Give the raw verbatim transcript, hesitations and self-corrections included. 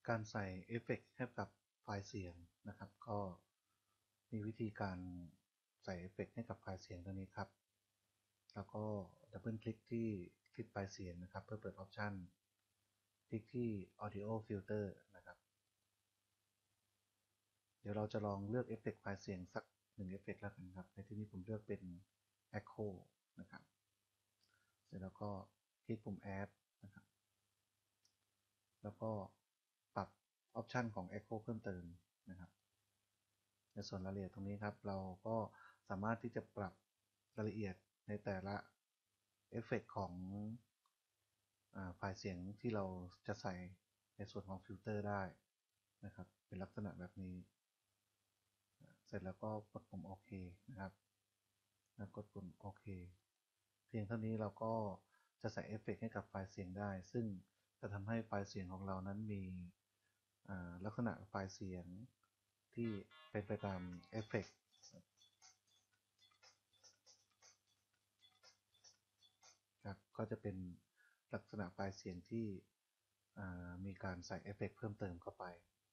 การใส่เอฟเฟกต์ให้กับไฟล์เสียงนะครับก็มีวิธีการใส่เอฟเฟกต์ให้กับไฟล์เสียงตัวนี้ครับแล้วก็ดับเบิลคลิกที่คลิปไฟล์เสียงนะครับเพื่อเปิดออปชันคลิกที่ Audio Filter นะครับเดี๋ยวเราจะลองเลือกเอฟเฟกต์ไฟล์เสียงสักหนึ่งเอฟเฟกต์แล้วกันครับในที่นี้ผมเลือกเป็น Echo นะครับเสร็จแล้วก็คลิกปุ่ม Add นะครับแล้วก็ปรับออปชันของ Echo เพิ่มเติมนะครับในส่วนรายละเอียดตรงนี้ครับเราก็สามารถที่จะปรับรายละเอียดในแต่ละเอฟเฟกต์ของไฟล์เสียงที่เราจะใส่ในส่วนของฟิลเตอร์ได้นะครับเป็นลักษณะแบบนี้เสร็จแล้วก็กดปุ่มโอเคนะครับแล้วกดปุ่มโอเคเพียงเท่านี้เราก็จะใส่เอฟเฟกต์ให้กับไฟล์เสียงได้ซึ่งจะทำให้ไฟล์เสียงของเรานั้นมีลักษณะไฟล์เสียงที่เป็นไปตามเอฟเฟกต์ครับก็จะเป็นลักษณะไฟล์เสียงที่มีการใส่เอฟเฟกต์เพิ่มเติมเข้าไป